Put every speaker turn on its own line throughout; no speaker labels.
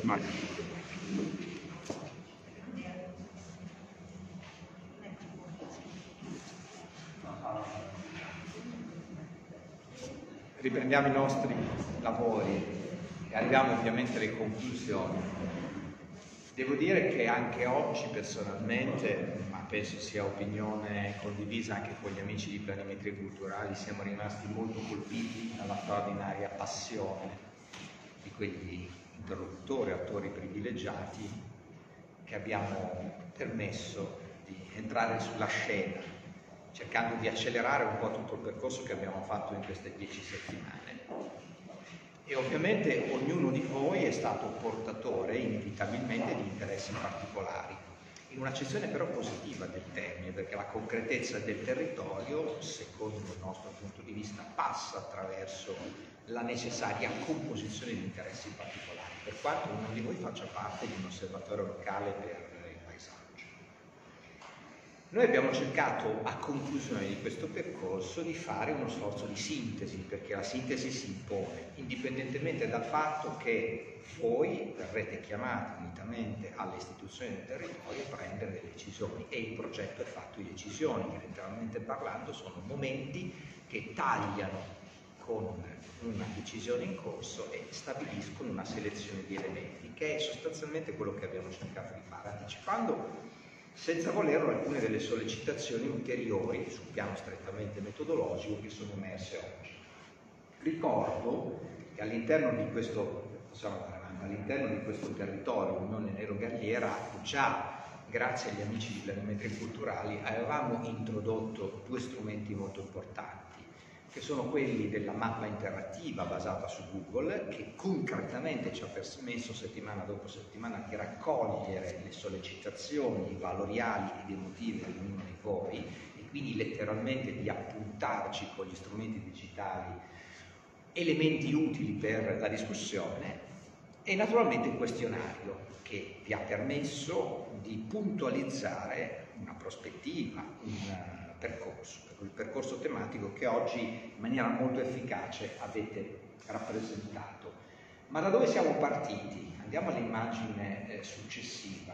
Vai.
Riprendiamo i nostri lavori e arriviamo ovviamente alle conclusioni. Devo dire che anche oggi personalmente, ma penso sia opinione condivisa anche con gli amici di Planimetrie Culturali, siamo rimasti molto colpiti dalla straordinaria passione di quegli interlocutori, attori privilegiati che abbiamo permesso di entrare sulla scena, cercando di accelerare un po' tutto il percorso che abbiamo fatto in queste 10 settimane. E ovviamente ognuno di voi è stato portatore inevitabilmente di interessi particolari, in un'accezione però positiva del termine, perché la concretezza del territorio, secondo il nostro punto di vista, passa attraverso la necessaria composizione di interessi particolari, per quanto ognuno di voi faccia parte di un osservatorio locale per il paesaggio. Noi abbiamo cercato, a conclusione di questo percorso, di fare uno sforzo di sintesi, perché la sintesi si impone, indipendentemente dal fatto che voi verrete chiamati unitamente alle istituzioni del territorio a prendere delle decisioni, e il progetto è fatto di decisioni, che letteralmente parlando sono momenti che tagliano con una decisione in corso e stabiliscono una selezione di elementi, che è sostanzialmente quello che abbiamo cercato di fare, anticipando senza volerlo alcune delle sollecitazioni ulteriori sul piano strettamente metodologico che sono emerse oggi. Ricordo che all'interno di questo, all'interno di questo territorio, Unione Nero Galliera, già grazie agli amici di Planimetrie Culturali avevamo introdotto due strumenti molto importanti, che sono quelli della mappa interattiva basata su Google, che concretamente ci ha permesso settimana dopo settimana di raccogliere le sollecitazioni valoriali ed emotive di ognuno di voi, e quindi letteralmente di appuntarci con gli strumenti digitali elementi utili per la discussione, e naturalmente il questionario, che vi ha permesso di puntualizzare una prospettiva, un percorso, il percorso tematico che oggi in maniera molto efficace avete rappresentato. Ma da dove siamo partiti? Andiamo all'immagine successiva.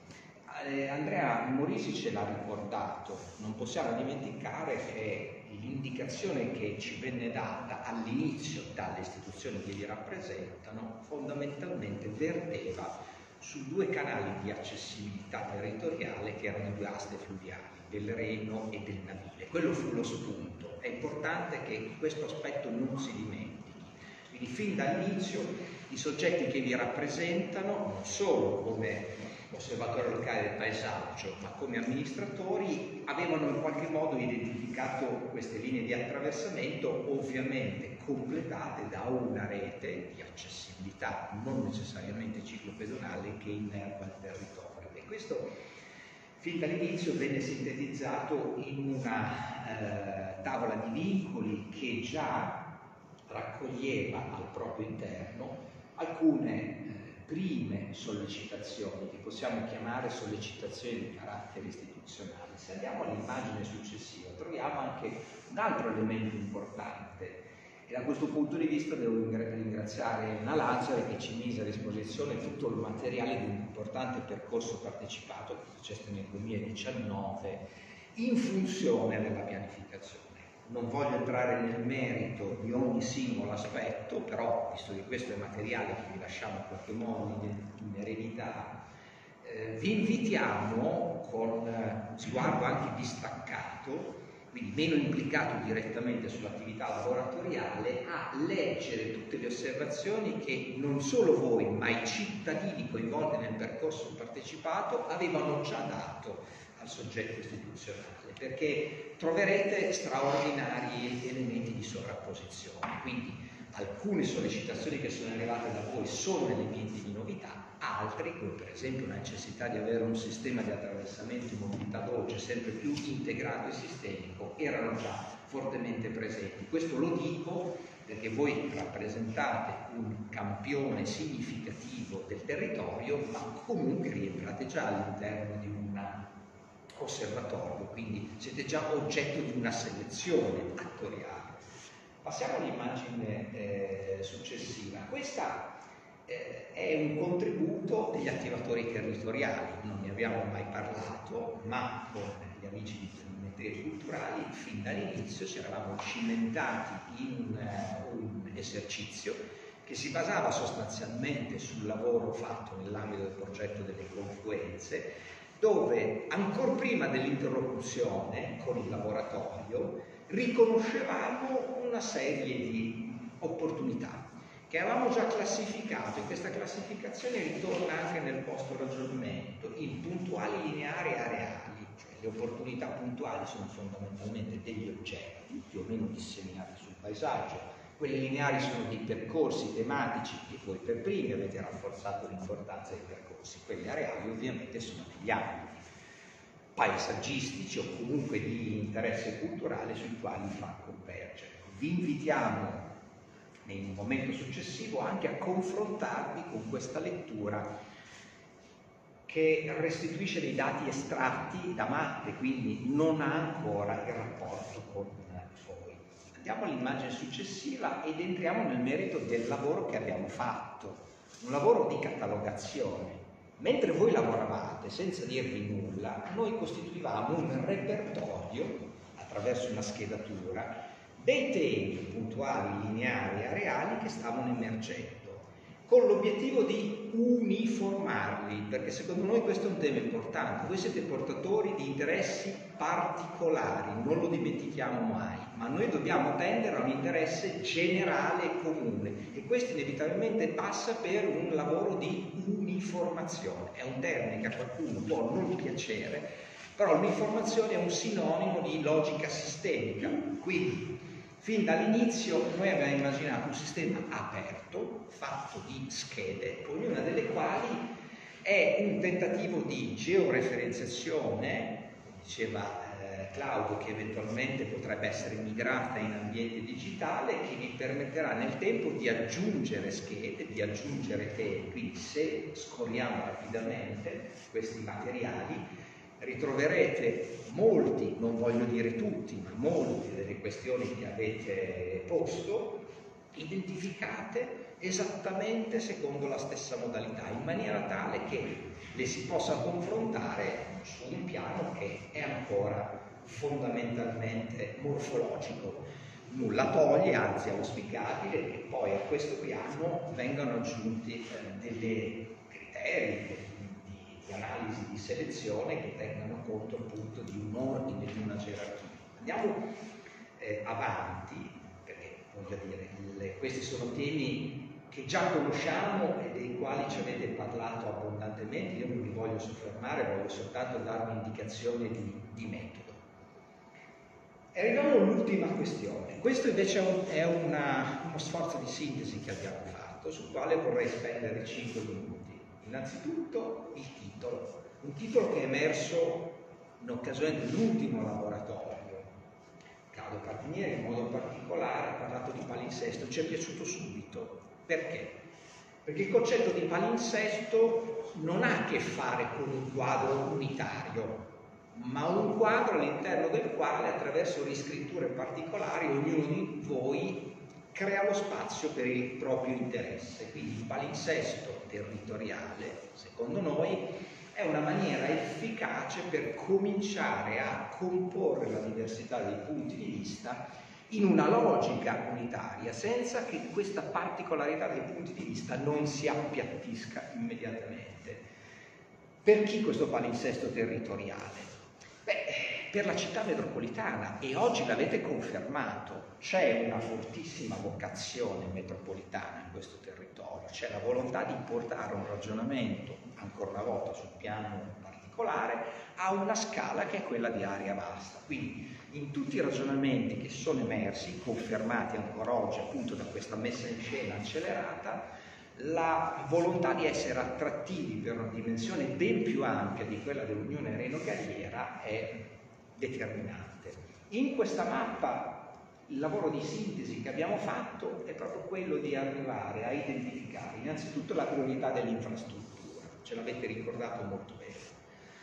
Andrea Morisi ce l'ha ricordato, non possiamo dimenticare che l'indicazione che ci venne data all'inizio dalle istituzioni che li rappresentano fondamentalmente verteva su due canali di accessibilità territoriale che erano i due aste fluviali, del Reno e del Navile. Quello fu lo spunto. È importante che questo aspetto non si dimentichi. Quindi fin dall'inizio i soggetti che vi rappresentano, non solo come osservatorio locale del paesaggio, ma come amministratori, avevano in qualche modo identificato queste linee di attraversamento, ovviamente completate da una rete di accessibilità non necessariamente ciclopedonale che innerva il territorio. E questo fin dall'inizio venne sintetizzato in una tavola di vincoli che già raccoglieva al proprio interno alcune prime sollecitazioni, che possiamo chiamare sollecitazioni di carattere istituzionale. Se andiamo all'immagine successiva troviamo anche un altro elemento importante, e da questo punto di vista devo ringraziare Anna Lazzari, che ci mise a disposizione tutto il materiale di un importante percorso partecipato che successe nel 2019 in funzione della pianificazione. Non voglio entrare nel merito di ogni singolo aspetto, però, visto che questo è materiale che vi lasciamo in qualche modo in eredità, vi invitiamo con un sguardo anche distaccato, quindi meno implicato direttamente sull'attività laboratoriale, a leggere tutte le osservazioni che non solo voi, ma i cittadini coinvolti nel percorso partecipato avevano già dato al soggetto istituzionale, perché troverete straordinari elementi di sovrapposizione. Quindi alcune sollecitazioni che sono arrivate da voi sono elementi di novità, altri, come per esempio la necessità di avere un sistema di attraversamento in mobilità dolce sempre più integrato e sistemico, erano già fortemente presenti. Questo lo dico perché voi rappresentate un campione significativo del territorio, ma comunque rientrate già all'interno di un osservatorio, quindi siete già oggetto di una selezione attoriale. Passiamo all'immagine successiva. Questa è un contributo degli attivatori territoriali. Non ne abbiamo mai parlato, ma con gli amici di Telemetrie Culturali fin dall'inizio ci eravamo cimentati in un esercizio che si basava sostanzialmente sul lavoro fatto nell'ambito del progetto delle confluenze, dove ancora prima dell'interlocuzione con il laboratorio riconoscevamo una serie di opportunità che avevamo già classificato, e questa classificazione ritorna anche nel post-ragionamento in puntuali, lineari e areali. Cioè, le opportunità puntuali sono fondamentalmente degli oggetti più o meno disseminati sul paesaggio, quelle lineari sono dei percorsi tematici che voi per primi avete rafforzato l'importanza dei percorsi, quelle areali ovviamente sono degli ambiti paesaggistici o comunque di interesse culturale sui quali fa convergere. Vi invitiamo in un momento successivo anche a confrontarvi con questa lettura che restituisce dei dati estratti da mappe, quindi non ha ancora il rapporto con voi. Andiamo all'immagine successiva ed entriamo nel merito del lavoro che abbiamo fatto, un lavoro di catalogazione. Mentre voi lavoravate senza dirvi nulla, noi costituivamo un repertorio attraverso una schedatura dei temi puntuali, lineari e areali che stavano emergendo, con l'obiettivo di uniformarli, perché secondo noi questo è un tema importante. Voi siete portatori di interessi particolari, non lo dimentichiamo mai, ma noi dobbiamo tendere a un interesse generale e comune, e questo inevitabilmente passa per un lavoro di uniformazione. È un termine che a qualcuno può non piacere, però l'uniformazione è un sinonimo di logica sistemica, quindi fin dall'inizio noi abbiamo immaginato un sistema aperto, fatto di schede, ognuna delle quali è un tentativo di georeferenziazione, diceva Claudio, che eventualmente potrebbe essere migrata in ambiente digitale, che vi permetterà nel tempo di aggiungere schede, di aggiungere temi. Quindi se scorriamo rapidamente questi materiali, ritroverete molti, non voglio dire tutti, ma molte delle questioni che avete posto identificate esattamente secondo la stessa modalità, in maniera tale che le si possa confrontare su un piano che è ancora fondamentalmente morfologico. Nulla toglie, anzi è auspicabile che poi a questo piano vengano aggiunti dei criteri di analisi, di selezione che tengano conto appunto di un ordine, di una gerarchia. Andiamo avanti, perché voglio dire, questi sono temi che già conosciamo e dei quali ci avete parlato abbondantemente. Io non mi voglio soffermare, voglio soltanto darvi un'indicazione di metodo. E arriviamo all'ultima questione. Questo invece è uno sforzo di sintesi che abbiamo fatto, sul quale vorrei spendere 5 minuti. Innanzitutto il titolo, un titolo che è emerso in occasione dell'ultimo laboratorio. Claudio Partinieri in modo particolare ha parlato di palinsesto, ci è piaciuto subito. Perché? Perché il concetto di palinsesto non ha a che fare con un quadro unitario, ma un quadro all'interno del quale, attraverso riscritture particolari, ognuno di voi crea lo spazio per il proprio interesse. Quindi il palinsesto territoriale, secondo noi, è una maniera efficace per cominciare a comporre la diversità dei punti di vista in una logica unitaria, senza che questa particolarità dei punti di vista non si appiattisca immediatamente. Per chi questo palinsesto territoriale? Beh, per la città metropolitana, e oggi l'avete confermato, c'è una fortissima vocazione metropolitana in questo territorio, c'è la volontà di portare un ragionamento, ancora una volta sul piano particolare, a una scala che è quella di area vasta. Quindi in tutti i ragionamenti che sono emersi, confermati ancora oggi appunto da questa messa in scena accelerata, la volontà di essere attrattivi per una dimensione ben più ampia di quella dell'Unione Reno-Galliera è determinante. In questa mappa il lavoro di sintesi che abbiamo fatto è proprio quello di arrivare a identificare innanzitutto la priorità dell'infrastruttura, ce l'avete ricordato molto bene.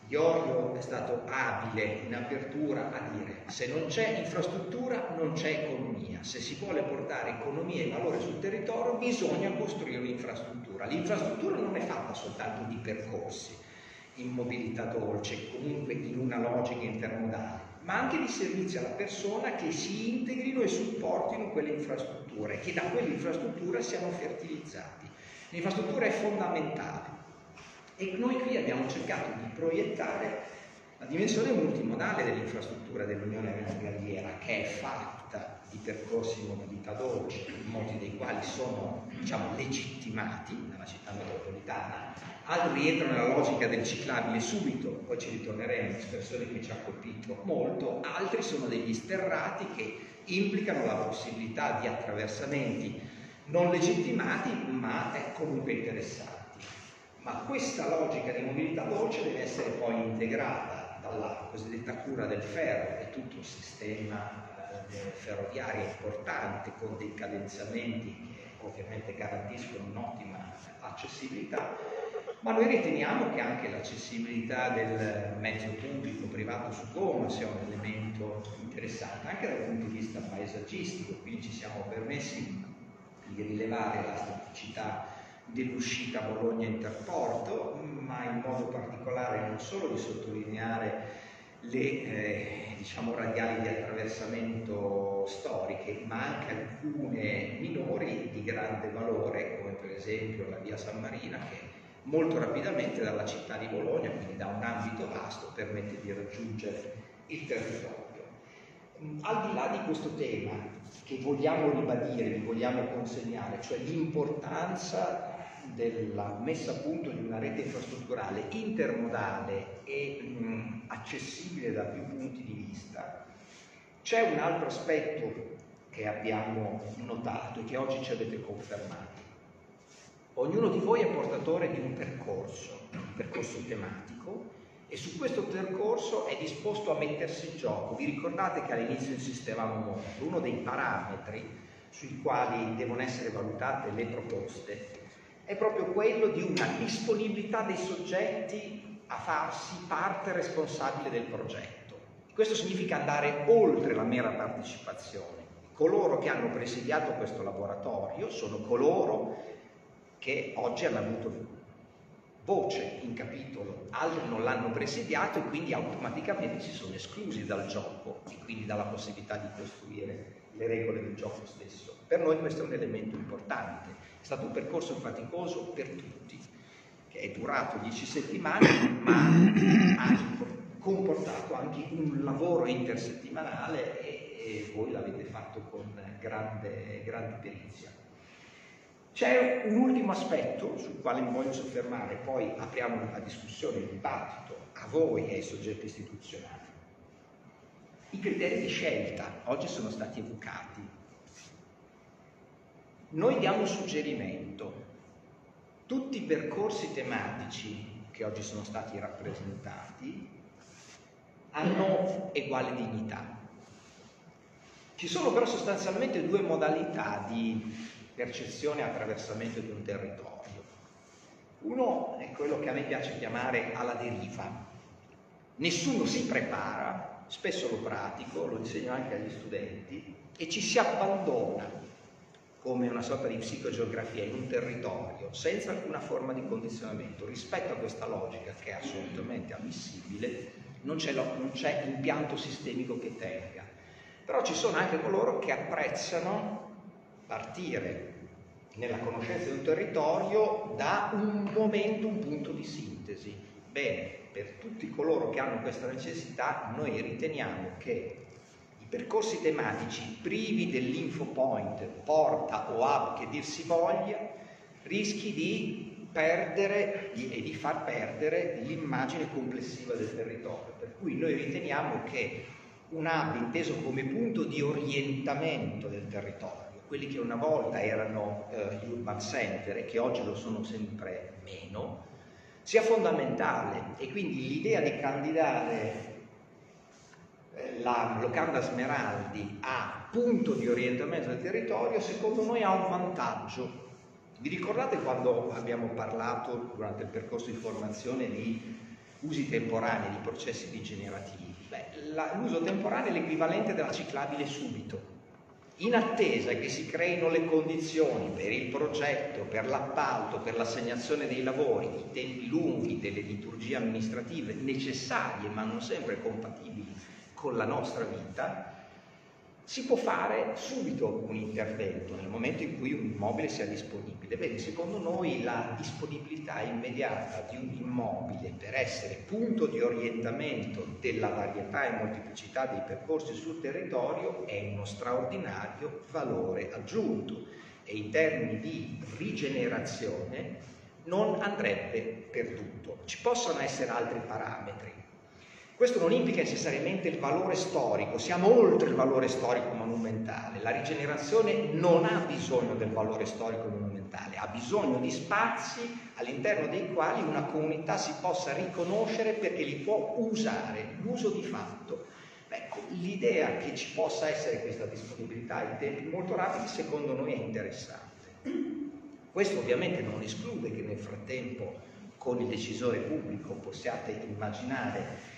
Iorio è stato abile in apertura a dire: se non c'è infrastruttura non c'è economia, se si vuole portare economia e valore sul territorio bisogna costruire un'infrastruttura. L'infrastruttura non è fatta soltanto di percorsi in mobilità dolce, comunque in una logica intermodale, ma anche di servizi alla persona che si integrino e supportino quelle infrastrutture e che da quell'infrastruttura siano fertilizzati. L'infrastruttura è fondamentale. E noi qui abbiamo cercato di proiettare la dimensione multimodale dell'infrastruttura dell'Unione Galliera, che è fatta di percorsi di mobilità dolce, molti dei quali sono, diciamo, legittimati dalla città metropolitana, altri rientrano nella logica del ciclabile subito, poi ci ritorneremo, espressione che ci ha colpito molto, altri sono degli sterrati che implicano la possibilità di attraversamenti non legittimati, ma comunque interessanti. Ma questa logica di mobilità dolce deve essere poi integrata dalla cosiddetta cura del ferro e tutto il sistema ferroviario importante, con dei cadenzamenti che ovviamente garantiscono un'ottima accessibilità, ma noi riteniamo che anche l'accessibilità del mezzo pubblico privato su gomma sia un elemento interessante, anche dal punto di vista paesaggistico. Quindi ci siamo permessi di rilevare la staticità dell'uscita Bologna-Interporto, ma in modo particolare non solo di sottolineare le diciamo radiali di attraversamento storiche, ma anche alcune minori di grande valore, come per esempio la via San Marina, che molto rapidamente dalla città di Bologna, quindi da un ambito vasto, permette di raggiungere il territorio. Al di là di questo tema che vogliamo ribadire, vi vogliamo consegnare, cioè l'importanza della messa a punto di una rete infrastrutturale intermodale e accessibile da più punti di vista, c'è un altro aspetto che abbiamo notato e che oggi ci avete confermato. Ognuno di voi è portatore di un percorso tematico, e su questo percorso è disposto a mettersi in gioco. Vi ricordate che all'inizio insistevamo molto, uno dei parametri sui quali devono essere valutate le proposte è proprio quello di una disponibilità dei soggetti a farsi parte responsabile del progetto. Questo significa andare oltre la mera partecipazione. Coloro che hanno presidiato questo laboratorio sono coloro che oggi hanno avuto voce in capitolo, altri non l'hanno presidiato e quindi automaticamente si sono esclusi dal gioco e quindi dalla possibilità di costruire le regole del gioco stesso. Per noi questo è un elemento importante. È stato un percorso faticoso per tutti, che è durato 10 settimane, ma ha comportato anche un lavoro intersettimanale e voi l'avete fatto con grande perizia. C'è un ultimo aspetto sul quale mi voglio soffermare, poi apriamo la discussione, il dibattito a voi e ai soggetti istituzionali. I criteri di scelta oggi sono stati evocati. Noi diamo un suggerimento: tutti i percorsi tematici che oggi sono stati rappresentati hanno uguale dignità. Ci sono però sostanzialmente due modalità di percezione e attraversamento di un territorio. Uno è quello che a me piace chiamare alla deriva. Nessuno si prepara, spesso lo pratico, lo insegno anche agli studenti, e ci si abbandona come una sorta di psicogeografia in un territorio senza alcuna forma di condizionamento. Rispetto a questa logica, che è assolutamente ammissibile, non c'è impianto sistemico che tenga. Però ci sono anche coloro che apprezzano partire nella conoscenza di un territorio da un momento, un punto di sintesi. Bene, per tutti coloro che hanno questa necessità, noi riteniamo che i percorsi tematici privi dell'info point, porta o hub che dir si voglia, rischi di perdere e di far perdere l'immagine complessiva del territorio. Per cui noi riteniamo che un hub inteso come punto di orientamento del territorio, quelli che una volta erano gli urban center e che oggi lo sono sempre meno, sia fondamentale. E quindi l'idea di candidare la locanda Smeraldi a punto di orientamento del territorio, secondo noi ha un vantaggio. Vi ricordate quando abbiamo parlato durante il percorso di formazione di usi temporanei di processi rigenerativi. L'uso temporaneo è l'equivalente della ciclabile subito. In attesa che si creino le condizioni per il progetto, per l'appalto, per l'assegnazione dei lavori, i tempi lunghi delle liturgie amministrative necessarie ma non sempre compatibili con la nostra vita, si può fare subito un intervento nel momento in cui un immobile sia disponibile. Vedi, secondo noi la disponibilità immediata di un immobile per essere punto di orientamento della varietà e molteplicità dei percorsi sul territorio è uno straordinario valore aggiunto e in termini di rigenerazione non andrebbe perduto. Ci possono essere altri parametri. Questo non implica necessariamente il valore storico, siamo oltre il valore storico monumentale. La rigenerazione non ha bisogno del valore storico monumentale, ha bisogno di spazi all'interno dei quali una comunità si possa riconoscere perché li può usare, l'uso di fatto. Ecco, l'idea che ci possa essere questa disponibilità in tempi molto rapidi secondo noi è interessante. Questo ovviamente non esclude che nel frattempo con il decisore pubblico possiate immaginare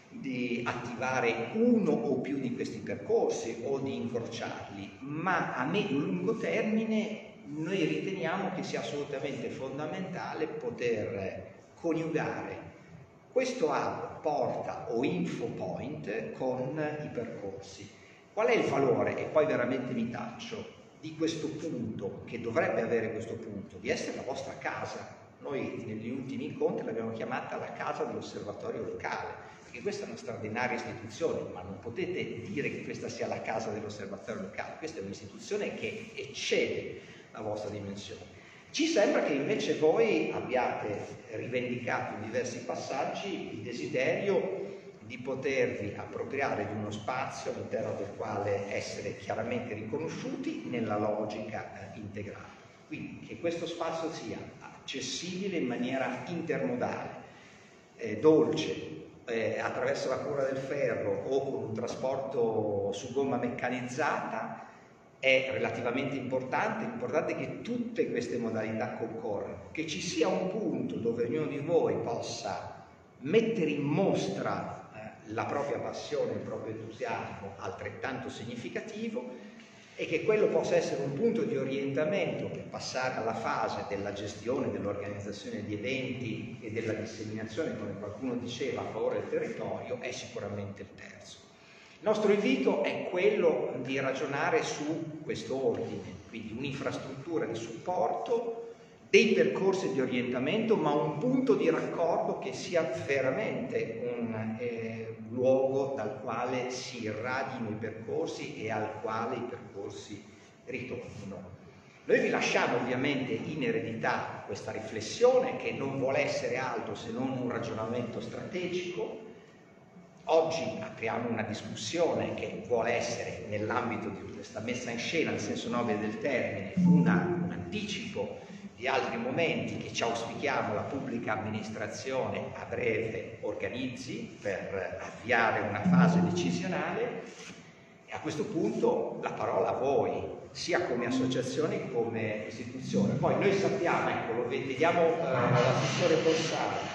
di attivare uno o più di questi percorsi o di incrociarli, ma a medio-lungo termine noi riteniamo che sia assolutamente fondamentale poter coniugare questo hub, porta o info point con i percorsi. Qual è il valore, e poi veramente mi taccio, di questo punto, che dovrebbe avere questo punto, di essere la vostra casa? Noi negli ultimi incontri l'abbiamo chiamata la casa dell'osservatorio locale, perché questa è una straordinaria istituzione, ma non potete dire che questa sia la casa dell'osservatorio locale, questa è un'istituzione che eccede la vostra dimensione. Ci sembra che invece voi abbiate rivendicato in diversi passaggi il desiderio di potervi appropriare di uno spazio all'interno del quale essere chiaramente riconosciuti nella logica integrata. Quindi che questo spazio sia accessibile in maniera intermodale, dolce, attraverso la Cura del Ferro o con un trasporto su gomma meccanizzata è relativamente importante. L'importante è che tutte queste modalità concorrano, che ci sia un punto dove ognuno di voi possa mettere in mostra la propria passione, il proprio entusiasmo altrettanto significativo e che quello possa essere un punto di orientamento per passare alla fase della gestione, dell'organizzazione di eventi e della disseminazione, come qualcuno diceva, a favore del territorio, è sicuramente il terzo. Il nostro invito è quello di ragionare su questo ordine, quindi un'infrastruttura di supporto, dei percorsi di orientamento, ma un punto di raccordo che sia veramente un luogo dal quale si irradino i percorsi e al quale i percorsi ritornino. Noi vi lasciamo ovviamente in eredità questa riflessione che non vuole essere altro se non un ragionamento strategico. Oggi apriamo una discussione che vuole essere, nell'ambito di questa messa in scena, nel senso nobile del termine, un anticipo di altri momenti che ci auspichiamo la pubblica amministrazione a breve organizzi per avviare una fase decisionale, e a questo punto la parola a voi, sia come associazione che come istituzione. Poi noi sappiamo, ecco, lo vediamo l'assessore Borsari,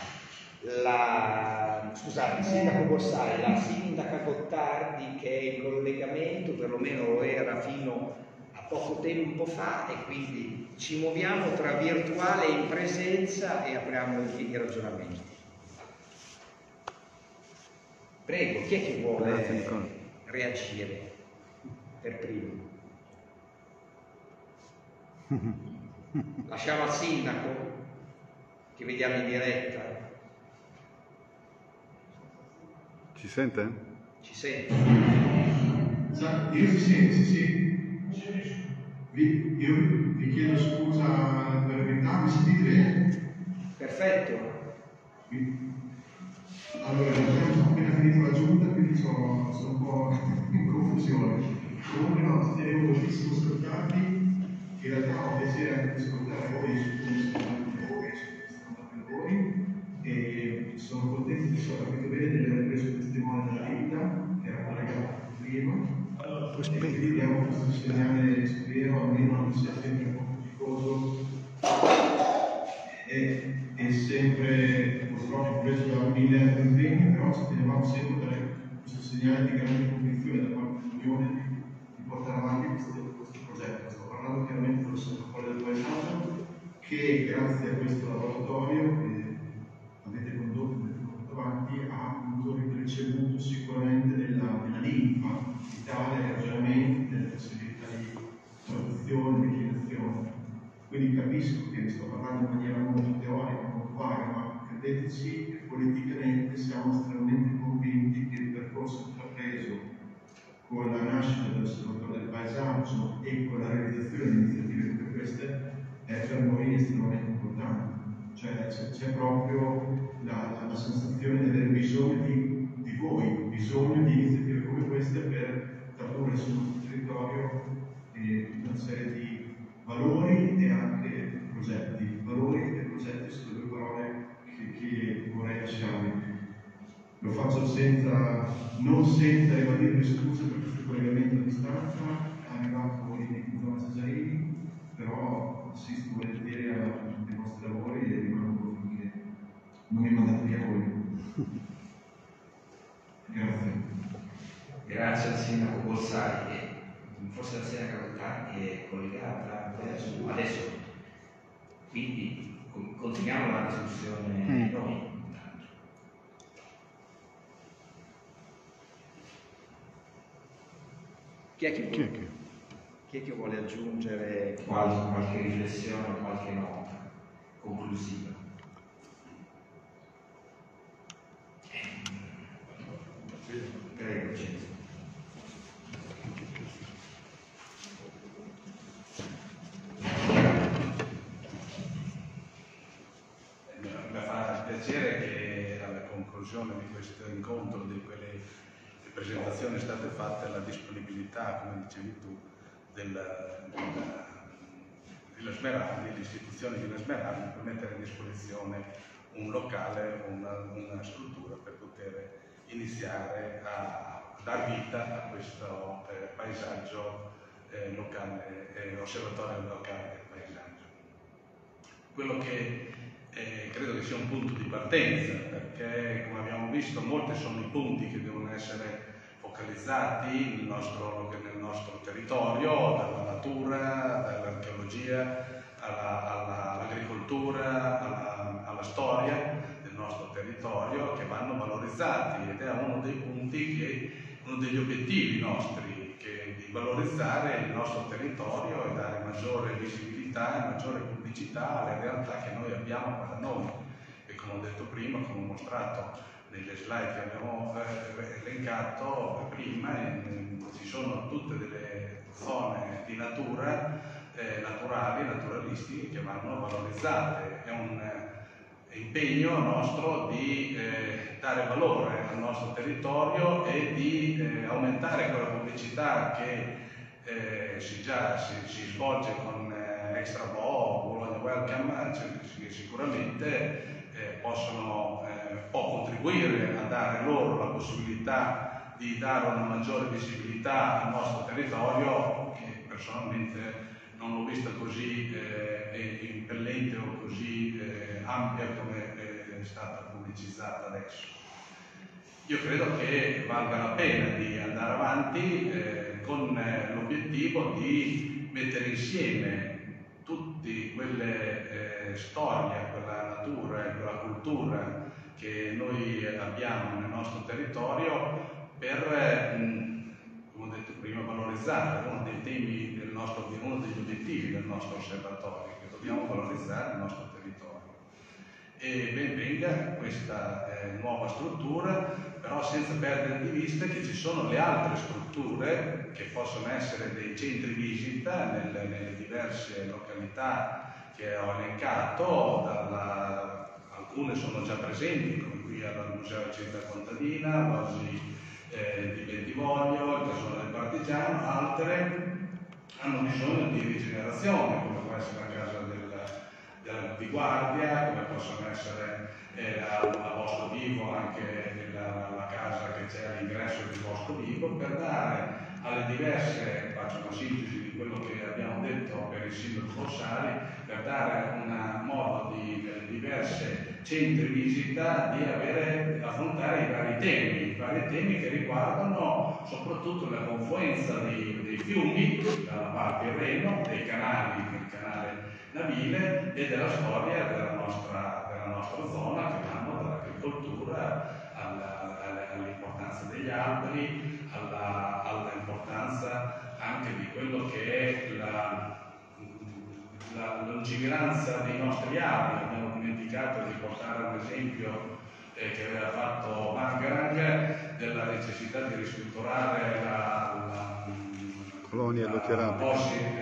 il sindaco Borsari, la sindaca Gottardi che è in collegamento, perlomeno lo era fino a poco tempo fa, e quindi ci muoviamo tra virtuale e in presenza e apriamo i ragionamenti. Prego, chi è che vuole reagire per primo? Lasciamo al sindaco, che vediamo in diretta.
Ci sente?
Ci sente?
Io si sente, sì. Io vi chiedo scusa per la verità, mi sentite?
Perfetto.
Allora, abbiamo appena finito la giunta, quindi sono un po' in confusione. Comunque no, ti tenevo moltissimo ascoltarvi. In realtà ho piacere anche di ascoltare voi su come stanno andando voi, su come stanno andando voi, e sono contento di aver capito bene di aver preso testimone della vita, che era collegata prima. E quindi diamo questo segnale, spero, almeno non sia sempre un po' faticoso e è sempre purtroppo preso da mille altri impegni, però ci tenevamo sempre a dare questo segnale di grande convinzione da parte dell'Unione di portare avanti questo progetto. Sto parlando chiaramente dell'Osservatorio del Paesaggio, che grazie a questo laboratorio che avete condotto avanti ha appunto ricevuto sicuramente della linfa vitale, ragionamenti, delle possibilità di traduzione, declinazione. Quindi capisco che vi sto parlando in maniera molto teorica, molto vaga, ma credeteci che politicamente siamo estremamente convinti che il percorso intrapreso con la nascita dell'Osservatorio del Paesaggio e con la realizzazione di iniziative come queste è per noi estremamente importante. Cioè c'è proprio la sensazione di avere bisogno di voi, bisogno di iniziative come queste per tradurre sul nostro territorio una serie di valori e anche progetti. Valori e progetti sono due parole che vorrei lasciarvi. Lo faccio non senza ribadire scuse per questo collegamento a distanza, è arrivato in zona Cesarini, però assisto volentieri ai vostri lavori e rimango finché non mi mandate via voi. Grazie.
Grazie al sindaco Borsari. Forse la sindaca Carni è collegata adesso, quindi continuiamo la discussione noi. Chi è che vuole aggiungere qualche riflessione, qualche nota conclusiva? Prego, Cenzo.
Mi fa piacere che alla conclusione di questo incontro, di quelle presentazioni state fatte, la disponibilità, come dicevi tu, della Smeraldi, l'istituzione di Smeraldi, per mettere a disposizione un locale, una struttura per poter iniziare a dar vita a questo paesaggio locale, osservatorio locale del paesaggio. Quello che credo che sia un punto di partenza, perché come abbiamo visto molti sono i punti che devono essere focalizzati nel nostro territorio, dalla natura, dall'archeologia all'agricoltura, alla storia del nostro territorio, che vanno valorizzati, ed è uno dei punti uno degli obiettivi nostri, di valorizzare il nostro territorio e dare maggiore visibilità e maggiore pubblicità alle realtà che noi abbiamo qua da noi. E come ho detto prima, come ho mostrato nelle slide che abbiamo elencato prima, ci sono tutte delle zone di natura, naturalistiche, che vanno valorizzate. È un impegno nostro di dare valore al nostro territorio e di aumentare quella pubblicità che si svolge con Extra Bo, Bologna Welcome, che sicuramente può contribuire a dare loro la possibilità di dare una maggiore visibilità al nostro territorio, che personalmente non l'ho vista così impellente o così ampia come è stata pubblicizzata adesso. Io credo che valga la pena di andare avanti con l'obiettivo di mettere insieme tutte quelle storie, quella natura e quella cultura che noi abbiamo nel nostro territorio per, come ho detto prima, valorizzare uno dei temi uno degli obiettivi del nostro osservatorio, che dobbiamo valorizzare il nostro territorio. E ben venga questa nuova struttura, però senza perdere di vista che ci sono le altre strutture che possono essere dei centri visita nelle diverse località che ho elencato. Alcune sono già presenti, come qui al Museo Città Contadina, l'Oasi di Bentivoglio, il Casone del Partigiano. Altre hanno bisogno di rigenerazione, come può essere la casa di guardia, come possono essere a Bosco Vivo anche la casa che c'è all'ingresso di Bosco Vivo, per dare alle diverse, faccio una sintesi di quello che abbiamo detto per il sindaco Borsari, per dare un modo di diverse centri visita di affrontare i vari temi che riguardano soprattutto la confluenza dei fiumi, dalla Val Tirreno, dei canali, del canale navile e della storia della nostra zona, che vanno dall'agricoltura all'importanza degli alberi, all'importanza anche di quello che è la lungimiranza dei nostri arti. Abbiamo dimenticato di portare un esempio che aveva fatto Mangarang della necessità di ristrutturare la
colonia eloterapica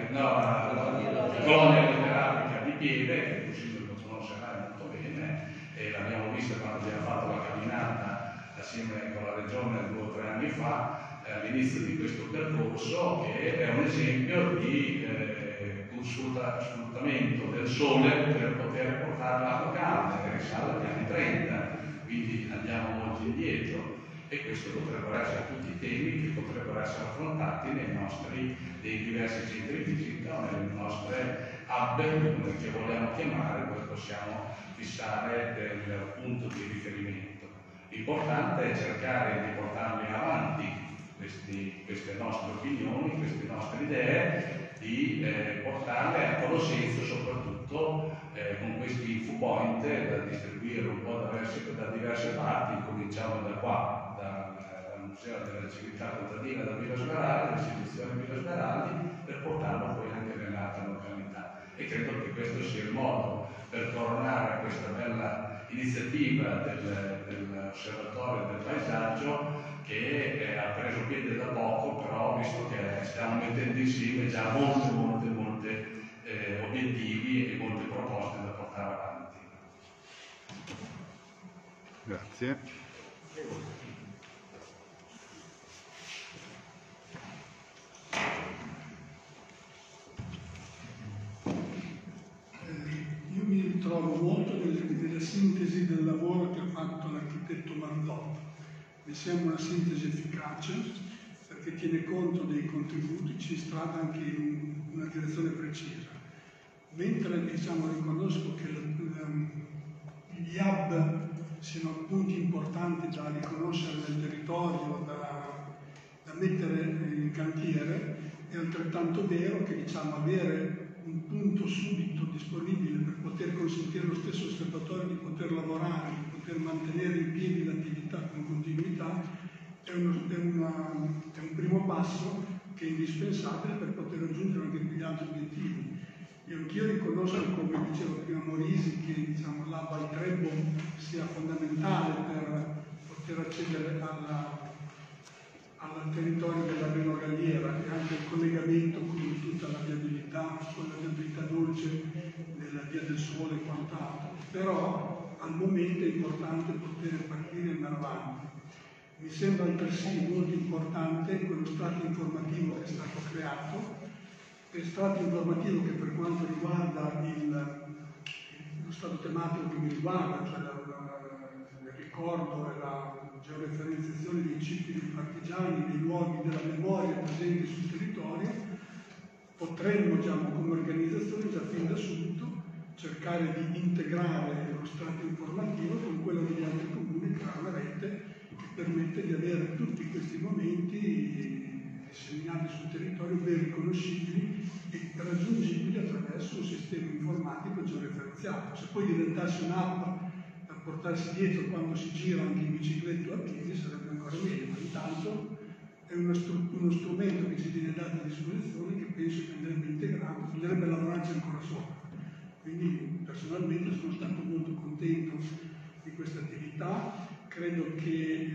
di Pieve, che tu lo conoscerai molto bene, e l'abbiamo vista quando abbiamo fatto la camminata assieme con la regione 2 o 3 anni fa, all'inizio di questo percorso, che è un esempio di sfruttamento del sole per poter portare l'acqua calda, che risale agli anni 30, quindi andiamo molto indietro. E questo potrebbero essere tutti i temi che potrebbero essere affrontati nei diversi centri visita o nelle nostre hub, che vogliamo chiamare, poi possiamo fissare del punto di riferimento. L'importante è cercare di portarli avanti queste nostre opinioni, queste nostre idee, di portarle a conoscenza soprattutto con questi infopoint da distribuire un po' da diverse parti. Cominciamo da qua, dal Museo della Civiltà Contadina da Villa Smeraldi, l'istituzione Villa Smeraldi, per portarlo poi anche nell'altra località. E credo che questo sia il modo per coronare questa bella iniziativa dell'Osservatorio del Paesaggio, che ha preso piede da poco, però visto che stiamo mettendo insieme già molte obiettivi e molte proposte da portare avanti.
Grazie.
Io mi ritrovo molto nella sintesi del lavoro che ha fatto l'architetto Marzotto. Mi sembra una sintesi efficace perché tiene conto dei contributi, ci strada anche in una direzione precisa. Mentre riconosco che gli hub siano punti importanti da riconoscere nel territorio, da mettere in cantiere, è altrettanto vero che avere un punto subito disponibile per poter consentire allo stesso osservatorio di poter lavorare, di poter mantenere in piedi l'attività con continuità, è un primo passo che è indispensabile per poter raggiungere anche quegli altri obiettivi. Anch'io riconosco, come diceva prima Morisi, che l'hub al Trebo sia fondamentale per poter accedere al territorio della Reno Galliera e anche il collegamento con tutta la viabilità, con la viabilità dolce della Via del Sole e quant'altro. Però al momento è importante poter partire e andare avanti. Mi sembra altresì molto importante quello strato informativo che è stato creato, è strato informativo che per quanto riguarda lo stato tematico che mi riguarda, cioè il ricordo e la georeferenziazione dei cicli dei partigiani, dei luoghi della memoria presenti sul territorio, potremmo come organizzazione già fin da subito cercare di integrare lo strato informativo con quello degli altri comuni, creare una rete che permette di avere tutti questi momenti disseminati sul territorio, ben riconoscibili e raggiungibili attraverso un sistema informatico georeferenziato. Se poi diventasse un'app da portarsi dietro quando si gira anche in bicicletta o a piedi sarebbe ancora meglio, ma intanto è uno strumento che ci viene dato a disposizione che penso che andrebbe integrato, bisognerebbe lavorarci ancora sopra. Quindi personalmente sono stato molto contento di questa attività, credo che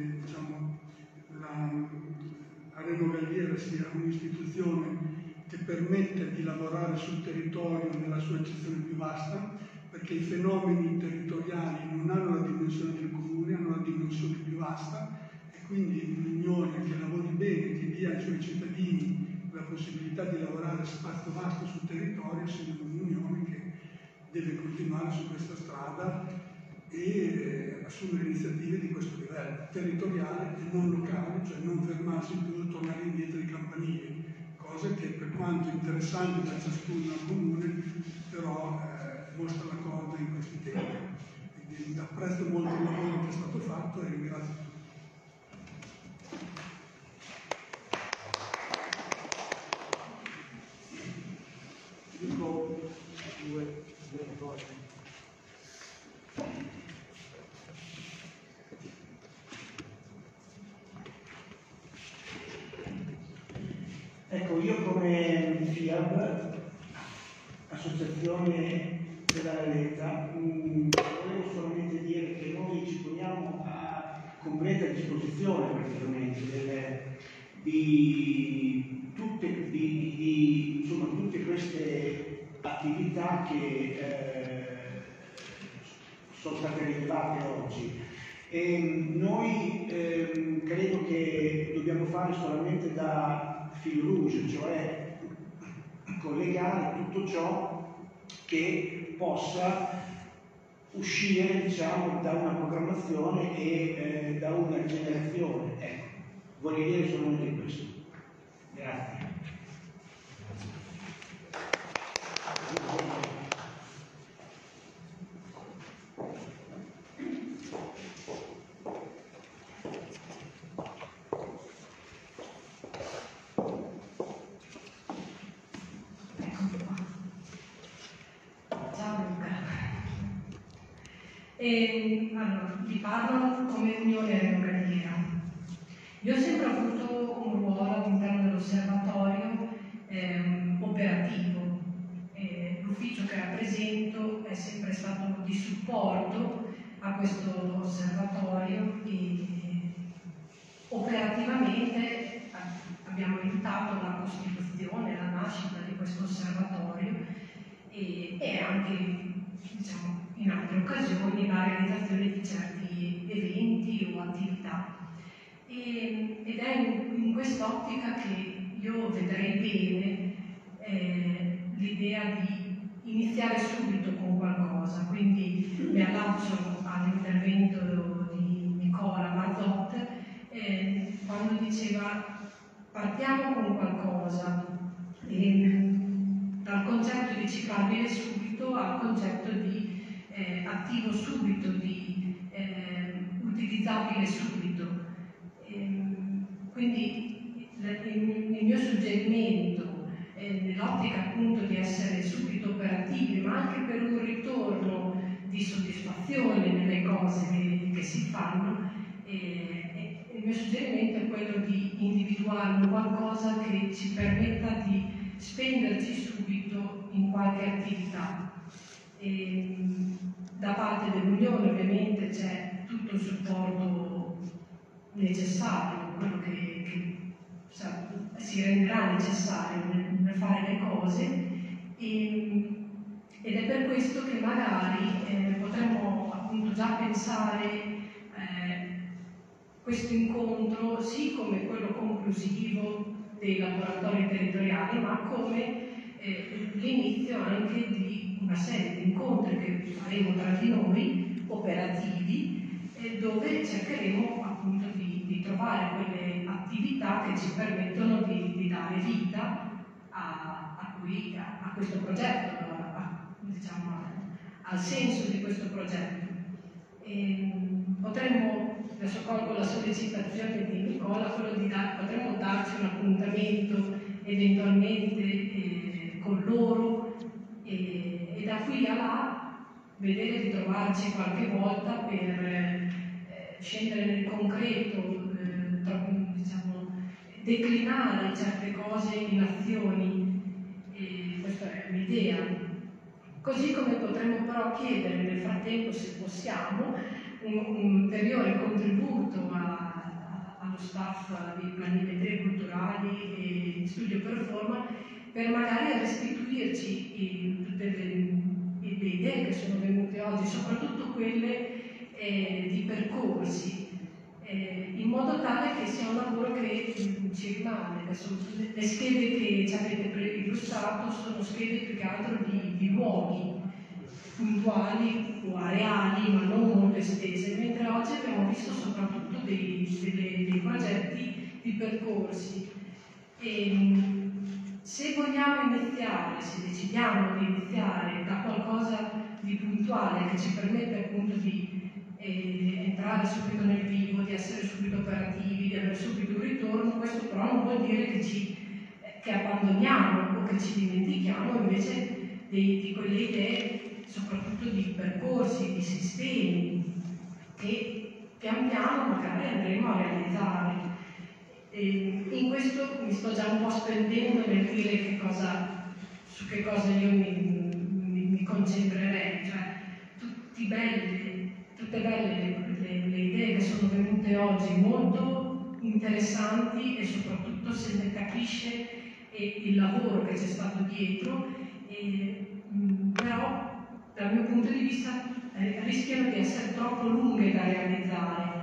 la Reno Galliera sia un'istituzione che permette di lavorare sul territorio nella sua accezione più vasta, perché i fenomeni territoriali non hanno la dimensione del comune, hanno la dimensione più vasta, e quindi un'unione che lavori bene, che dia ai suoi cittadini la possibilità di lavorare spazio vasto sul territorio, sia un'unione che deve continuare su questa strada e assumere iniziative di questo livello, territoriale e non locale, cioè non fermarsi più e tornare indietro ai campanili, cosa che per quanto interessante da ciascuno comune, però mostra la corda in questi tempi. Quindi apprezzo molto il lavoro che è stato fatto e ringrazio tutti. Dico due cose.
Ecco, io come FIAB, Associazione della Retta, volevo solamente dire che noi ci poniamo a completa disposizione praticamente di tutte queste attività che sono state rilevate oggi. E noi credo che dobbiamo fare solamente da fil rouge, cioè collegare tutto ciò che possa uscire, diciamo, da una programmazione e da una generazione. Ecco, voglio dire solamente questo. Grazie.
Allora, vi parlo come Unione Localiera. Io ho sempre avuto un ruolo all'interno dell'osservatorio operativo. L'ufficio che rappresento è sempre stato di supporto a questo osservatorio e operativamente abbiamo aiutato la costituzione, la nascita di questo osservatorio e anche, diciamo, in altre occasioni la realizzazione di certi eventi o attività. Ed è in quest'ottica che io vedrei bene l'idea di iniziare subito con qualcosa, quindi mi allaccio all'intervento di Nicola Marzot quando diceva partiamo con qualcosa, dal concetto di ciclabile subito al concetto di attivo subito, di utilizzabile subito. Quindi il mio suggerimento, nell'ottica appunto di essere subito operativi, ma anche per un ritorno di soddisfazione nelle cose che si fanno, il mio suggerimento è quello di individuare qualcosa che ci permetta di spenderci subito in qualche attività. Da parte dell'Unione ovviamente c'è tutto il supporto necessario, quello che si renderà necessario nel fare le cose ed è per questo che magari potremmo appunto già pensare questo incontro sì come quello conclusivo dei laboratori territoriali, ma come l'inizio anche di una serie di incontri che faremo tra di noi, operativi, dove cercheremo appunto di trovare quelle attività che ci permettono di dare vita a questo progetto, diciamo, al senso di questo progetto. Potremmo, adesso colgo la sollecitazione di Nicola, potremmo darci un appuntamento eventualmente con loro e da qui a là vedere di trovarci qualche volta per scendere nel concreto, diciamo, declinare certe cose in azioni, questa è un'idea. Così come potremmo però chiedere nel frattempo, se possiamo, un ulteriore contributo allo staff di planimetrie culturali e studio performa per magari restituirci tutte le idee che sono venute oggi, soprattutto quelle di percorsi, in modo tale che sia un lavoro che ci rimane. Adesso, le schede che ci avete illustrato sono schede più che altro di luoghi puntuali o areali, ma non molto estese, mentre oggi abbiamo visto soprattutto dei progetti di percorsi. Se vogliamo iniziare, se decidiamo di iniziare da qualcosa puntuale che ci permette appunto di entrare subito nel vivo, di essere subito operativi, di avere subito un ritorno. Questo però non vuol dire che abbandoniamo o che ci dimentichiamo invece di quelle idee, soprattutto di percorsi, di sistemi che pian piano magari andremo a realizzare. In questo mi sto già un po' spendendo nel dire su che cosa io mi concentrerei, cioè tutte belle le idee che sono venute oggi, molto interessanti, e soprattutto se ne capisce il lavoro che c'è stato dietro, però dal mio punto di vista rischiano di essere troppo lunghe da realizzare.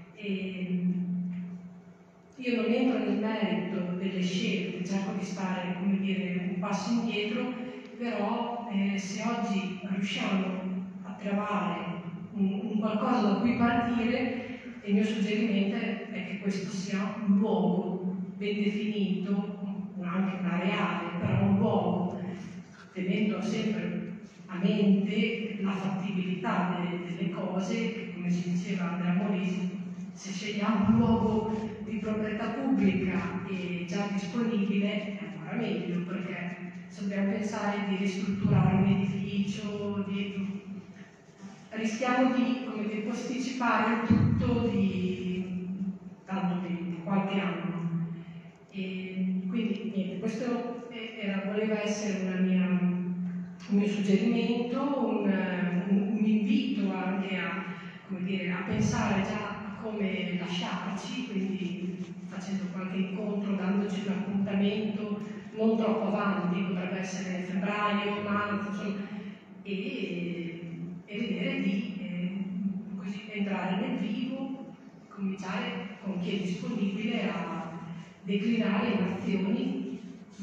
Io non entro nel merito delle scelte, cerco di stare, come dire, un passo indietro, però se oggi riusciamo a trovare un qualcosa da cui partire, il mio suggerimento è che questo sia un luogo ben definito, anche un areale, però un luogo, tenendo sempre a mente la fattibilità delle cose, che come ci diceva Andrea Molisi, se scegliamo un luogo di proprietà pubblica e già disponibile è ancora meglio, perché se dobbiamo pensare di ristrutturare un edificio, rischiamo di posticipare tutto di qualche anno. E quindi niente, questo voleva essere un mio suggerimento, un invito anche a pensare già a come lasciarci, quindi facendo qualche incontro, dandoci un appuntamento non troppo avanti, potrebbe essere febbraio, marzo, insomma, e vedere di così entrare nel vivo, cominciare con chi è disponibile a declinare in azioni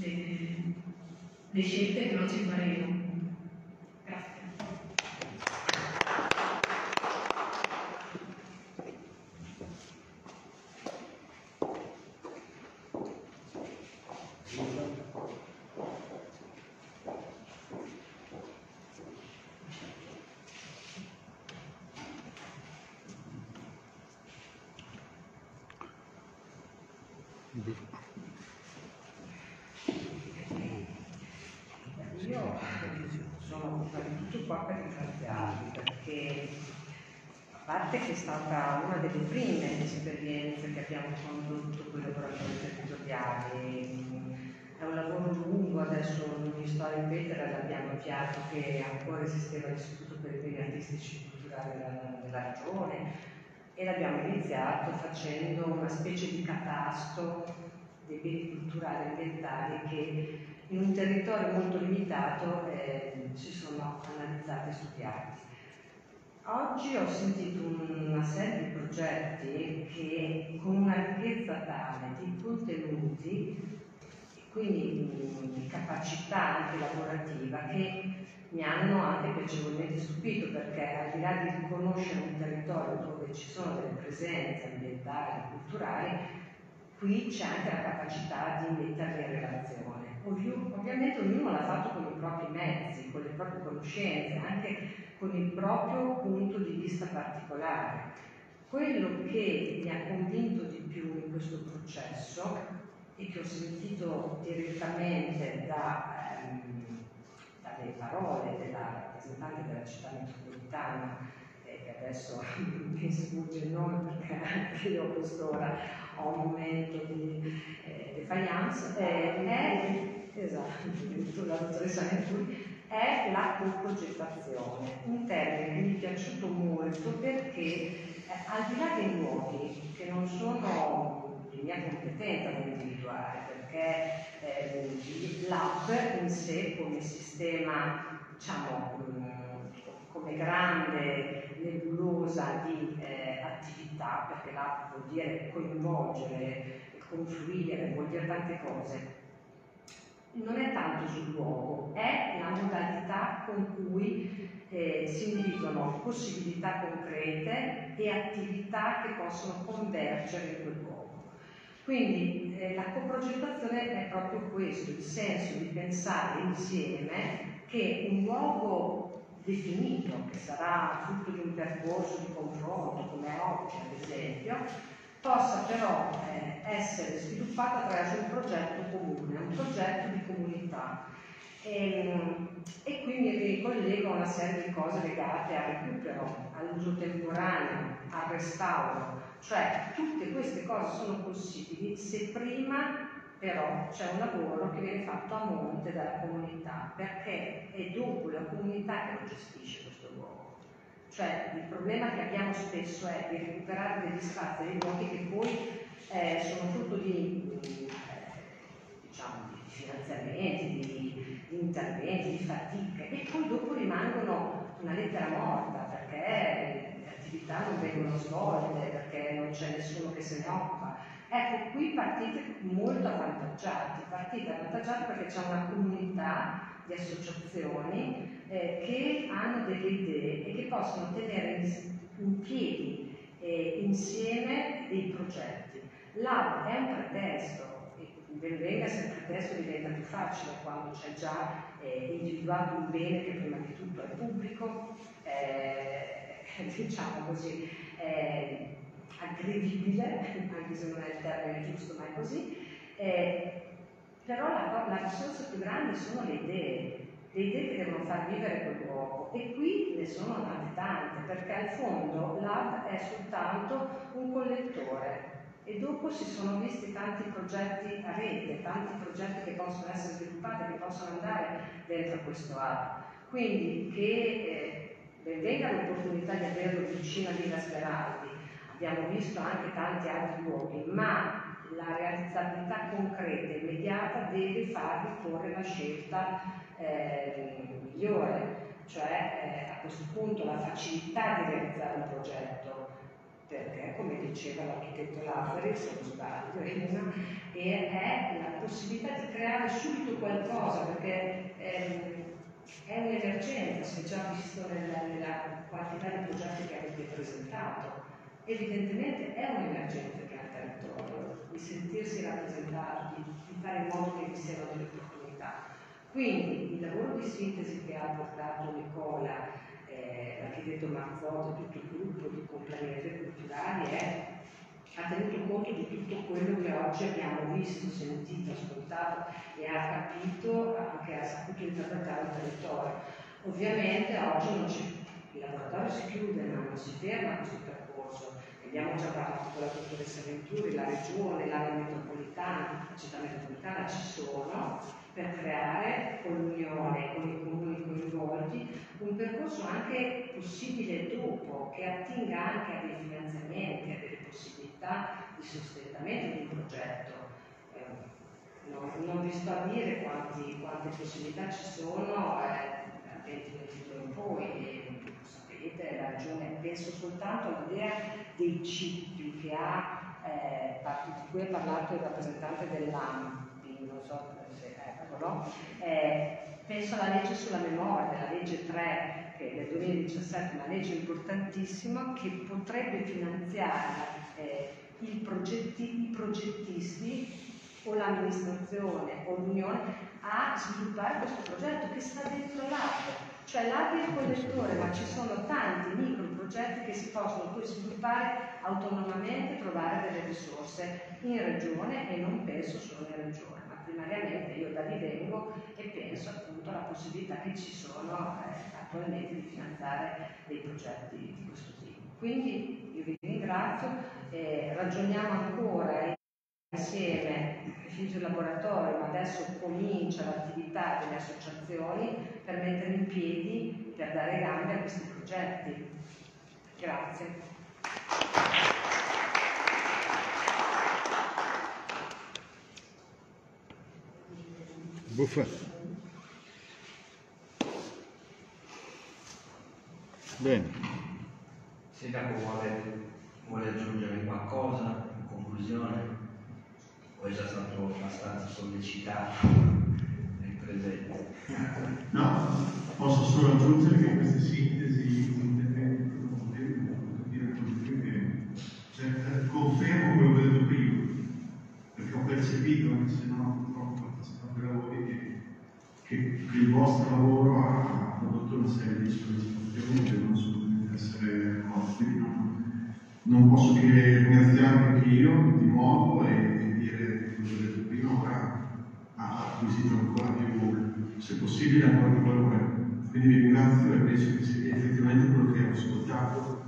le scelte che oggi faremo. Grazie.
Io sono prima di tutto qua per ringraziarvi, perché a parte che è stata una delle prime esperienze che abbiamo condotto con i laboratori territoriali, è un lavoro lungo, adesso non mi sto a ripetere, l'abbiamo avviato che ancora esisteva l'Istituto per i Beni Artistici e Culturali della Regione, e l'abbiamo iniziato facendo una specie di catasto dei beni culturali e ambientali che in un territorio molto limitato si sono analizzati e studiati. Oggi ho sentito una serie di progetti che con una ricchezza tale di contenuti, quindi di capacità anche lavorativa, che mi hanno anche piacevolmente stupito, perché al di là di riconoscere un territorio dove ci sono delle presenze ambientali e culturali, qui c'è anche la capacità di metterle in relazione. Ovviamente ognuno l'ha fatto con i propri mezzi, con le proprie conoscenze, anche con il proprio punto di vista particolare. Quello che mi ha convinto di più in questo processo, e che ho sentito direttamente dalle parole della rappresentante della città metropolitana, che adesso mi sfugge il nome perché anche io a quest'ora ho un momento di defiance, la dottoressa Nenturi, è la coprogettazione, un termine che mi è piaciuto molto perché al di là dei luoghi che non sono di mia competenza da individuare, perché l'app in sé come sistema, diciamo, come grande nebulosa di attività, perché l'app vuol dire coinvolgere, confluire, vuol dire tante cose, non è tanto sul luogo, è la modalità con cui si individuano possibilità concrete e attività che possono convergere in quel luogo. Quindi la coprogettazione è proprio questo, il senso di pensare insieme che un luogo definito, che sarà frutto di un percorso di confronto come oggi ad esempio, possa però essere sviluppato attraverso un progetto comune, un progetto di comunità. E qui mi ricollego a una serie di cose legate al recupero, all'uso temporaneo, al restauro, cioè tutte queste cose sono possibili se prima però c'è un lavoro che viene fatto a monte dalla comunità, perché è dopo la comunità che lo gestisce questo luogo. Cioè il problema che abbiamo spesso è di recuperare degli spazi, dei luoghi che poi sono frutto di finanziamenti, di interventi, di fatiche, e poi dopo rimangono una lettera morta perché le attività non vengono svolte, perché non c'è nessuno che se ne occupa. Ecco, qui partite molto avvantaggiati perché c'è una comunità di associazioni che hanno delle idee e che possono tenere in piedi insieme dei progetti. L'AB è un pretesto, ben venga se il pretesto diventa più facile quando c'è già individuato un bene che prima di tutto è pubblico, diciamo così, aggredibile, anche se non è il termine giusto, ma è così. Però la risorsa più grande sono le idee che devono far vivere quel luogo, e qui ne sono tante, perché al fondo l'AB è soltanto un collettore. E dopo si sono visti tanti progetti a rete, tanti progetti che possono essere sviluppati, che possono andare dentro questo hub. Quindi che ben venga l'opportunità di averlo vicino a Villa Smeraldi, abbiamo visto anche tanti altri luoghi, ma la realizzabilità concreta e immediata deve farvi porre la scelta migliore, cioè a questo punto la facilità di realizzare un progetto, perché, come diceva l'architetto Laferi, se non sbaglio, è la possibilità di creare subito qualcosa, perché è un'emergenza, si è già visto nella quantità di progetti che avete presentato. Evidentemente è un'emergenza che ha il territorio, di sentirsi rappresentati, di fare in modo che vi siano delle opportunità. Quindi il lavoro di sintesi che ha portato Nicola, l'architetto Marzotto e tutto il gruppo di complementari culturali ha tenuto conto di tutto quello che oggi abbiamo visto, sentito, ascoltato e ha capito, che ha saputo interpretare il territorio. Ovviamente oggi non c'è, il laboratorio si chiude, ma non si ferma questo percorso. Abbiamo già parlato con la dottoressa Venturi, la regione, l'area metropolitana, la città metropolitana ci sono per creare con l'unione, con i comuni coinvolti, un percorso anche possibile dopo, che attinga anche a dei finanziamenti, a delle possibilità di sostentamento di un progetto. Non vi sto a dire quante possibilità ci sono dal 2022 in poi, sapete, la regione, penso soltanto all'idea dei CIP che ha, di cui ha parlato il rappresentante dell'AM, non so se no? Penso alla legge sulla memoria, la legge 3 che è del 2017, una legge importantissima che potrebbe finanziare i progettisti o l'amministrazione o l'unione a sviluppare questo progetto che sta dentro l'ABE. Cioè l'ABE è il collettore, ma ci sono tanti micro progetti che si possono poi sviluppare autonomamente, trovare delle risorse in regione, e non penso solo in regione. Primariamente io da lì vengo e penso appunto alla possibilità che ci sono attualmente di finanziare dei progetti di questo tipo. Quindi io vi ringrazio, ragioniamo ancora insieme, è finito il laboratorio, ma adesso comincia l'attività delle associazioni per mettere in piedi, per dare gambe a questi progetti. Grazie.
Buffa. Bene.
Sindaco vuole aggiungere qualcosa in conclusione? O è già stato abbastanza sollecitato nel presente?
No, posso solo aggiungere che queste sintesi confermo quello che ho detto prima, perché ho percepito, anche se non ho purtroppo partecipato ai lavori, che il vostro lavoro ha prodotto tutta una serie di sollecitazioni che devono assolutamente essere colte, quindi non posso che ringraziarvi anche io di nuovo e dire, come ho detto prima, ora ha acquisito ancora più, se possibile, ancora più valore. Quindi vi ringrazio e penso che sia effettivamente quello che ho ascoltato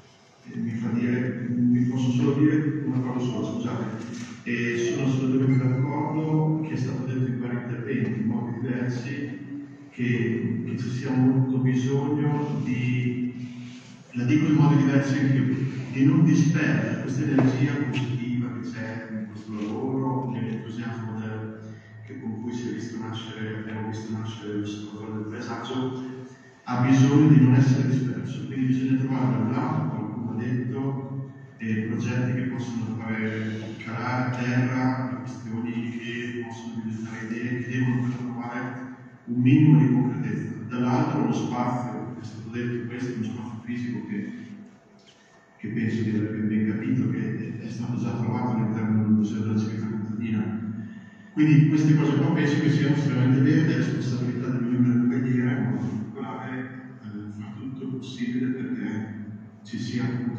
mi posso solo dire una cosa sola, scusate, e sono assolutamente d'accordo che è stato detto in vari interventi, in modi diversi, che ci sia molto bisogno la dico in modi diversi anche io, di non disperdere questa energia positiva che c'è in questo lavoro, nell'entusiasmo con cui abbiamo visto nascere l'osservatorio del paesaggio, ha bisogno di non essere disperso, quindi bisogna trovare da un lato, qualcuno ha detto, progetti che possono fare calare a terra le questioni che possono diventare idee, che devono trovare un minimo di concretezza. Dall'altro uno spazio, è stato detto questo, è uno spazio fisico che penso di aver ben capito, che è stato già trovato all'interno del Museo della Civiltà Contadina. Quindi queste cose qua penso che siano estremamente vere, è responsabilità del membro della Cagliera, in modo particolare, fare tutto il possibile perché ci sia appunto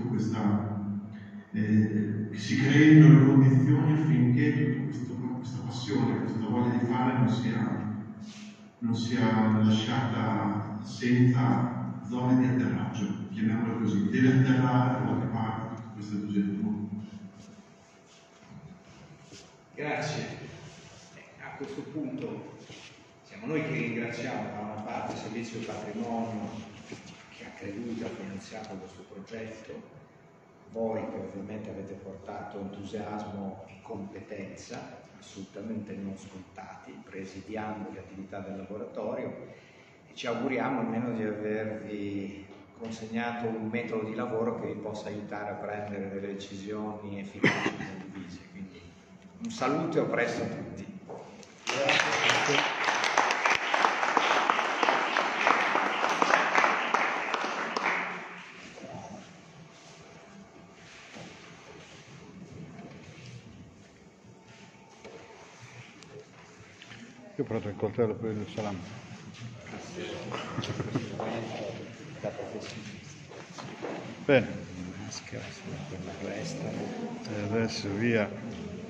che si creino le condizioni affinché questa passione, questa voglia di fare non sia lasciata senza zone di atterraggio, chiamiamolo così, deve atterrare da qualche parte tutto questo entusiasmo.
Grazie. A questo punto siamo noi che ringraziamo da una parte il Servizio Patrimonio che ha creduto e ha finanziato questo progetto, voi che ovviamente avete portato entusiasmo e competenza assolutamente non scontati, presidiando le attività del laboratorio, e ci auguriamo almeno di avervi consegnato un metodo di lavoro che vi possa aiutare a prendere delle decisioni efficaci e condivise. Quindi un saluto e a presto a tutti. Grazie.
Io ho portato il coltello per il salame. Bene. E adesso via.